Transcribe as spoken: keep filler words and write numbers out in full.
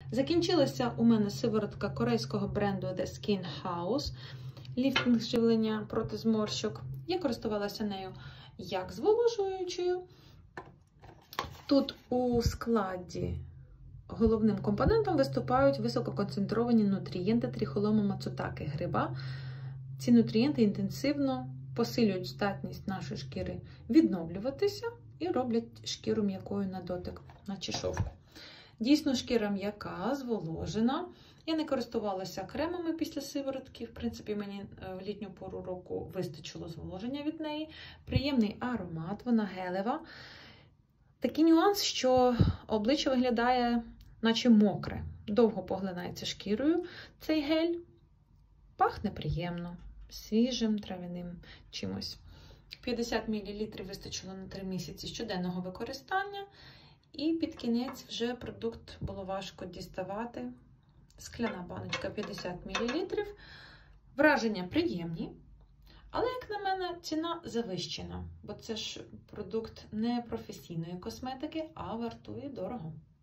Закінчилася у мене сиворотка корейського бренду The Skin House. Ліфтинг живлення проти зморщок. Я користувалася нею як зволожуючою. Тут у складі головним компонентом виступають висококонцентровані нутрієнти тріхолому мацутаки гриба. Ці нутрієнти інтенсивно посилюють здатність нашої шкіри відновлюватися і роблять шкіру м'якою на дотик, наче шовку. Дійсно, шкіра м'яка, зволожена. Я не користувалася кремами після сиворотки. В принципі, мені в літню пору року вистачило зволоження від неї. Приємний аромат, вона гелева. Такий нюанс, що обличчя виглядає наче мокре. Довго поглинається шкірою цей гель. Пахне приємно, свіжим трав'яним чимось. п'ятдесят мілілітрів вистачило на три місяці щоденного використання. І під кінець вже продукт було важко діставати. Скляна баночка п'ятдесят мілілітрів. Враження приємні. Але, як на мене, ціна завищена. Бо це ж продукт не професійної косметики, а вартує дорого.